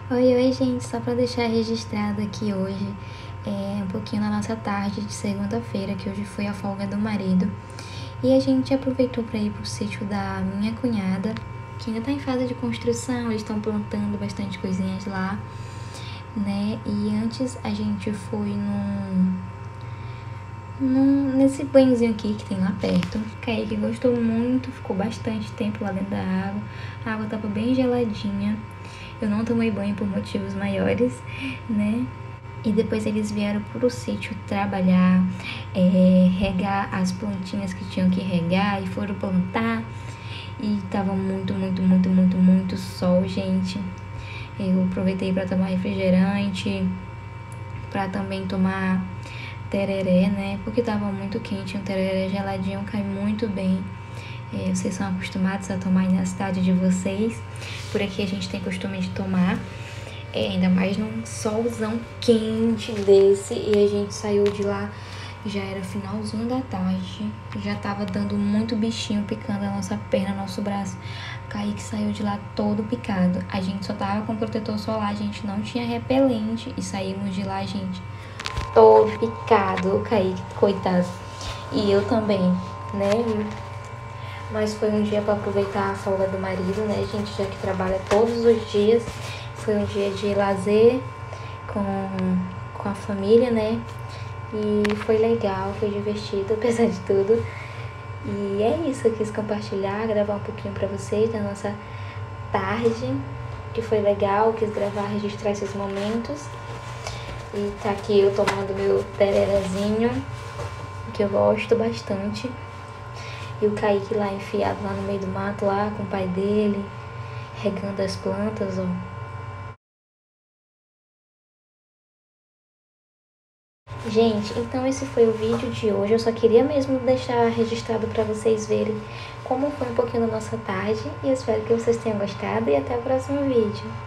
Oi, gente, só para deixar registrado aqui hoje um pouquinho da nossa tarde de segunda-feira, que hoje foi a folga do marido. E a gente aproveitou para ir pro sítio da minha cunhada, que ainda tá em fase de construção, eles estão plantando bastante coisinhas lá, né? E antes a gente foi nesse banhozinho aqui que tem lá perto. Kaique gostou muito, ficou bastante tempo lá dentro da água. A água tava bem geladinha. Eu não tomei banho por motivos maiores, né? E depois eles vieram pro sítio trabalhar, regar as plantinhas que tinham que regar e foram plantar. E tava muito sol, gente. Eu aproveitei para tomar refrigerante, para também tomar tereré, né? Porque tava muito quente, um tereré geladinho cai muito bem. Vocês são acostumados a tomar aí na cidade de vocês. Por aqui a gente tem costume de tomar, ainda mais num solzão quente desse. E a gente saiu de lá, já era finalzinho da tarde, já tava dando muito bichinho picando a nossa perna, nosso braço. O Kaique saiu de lá todo picado. A gente só tava com protetor solar, a gente não tinha repelente. E saímos de lá, gente, todo picado. O Kaique, coitado. E eu também, né? Mas foi um dia para aproveitar a folga do marido, né, gente? Já que trabalha todos os dias. Foi um dia de lazer com a família, né? E foi legal, foi divertido, apesar de tudo. E é isso, eu quis compartilhar, gravar um pouquinho para vocês da nossa tarde, que foi legal, quis gravar, registrar esses momentos. E tá aqui eu tomando meu tererezinho, que eu gosto bastante. E o Kaique lá enfiado lá no meio do mato, lá com o pai dele, regando as plantas, ó. Gente, então esse foi o vídeo de hoje. Eu só queria mesmo deixar registrado para vocês verem como foi um pouquinho da nossa tarde. E eu espero que vocês tenham gostado e até o próximo vídeo.